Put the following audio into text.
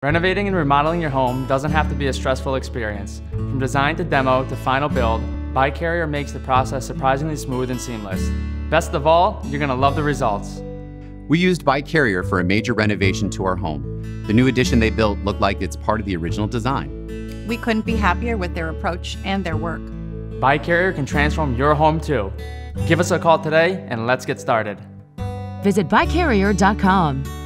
Renovating and remodeling your home doesn't have to be a stressful experience. From design to demo to final build, Bi-Carrier makes the process surprisingly smooth and seamless. Best of all, you're gonna love the results. We used Bi-Carrier for a major renovation to our home. The new addition they built looked like it's part of the original design. We couldn't be happier with their approach and their work. Bi-Carrier can transform your home too. Give us a call today and let's get started. Visit BiCarrier.com.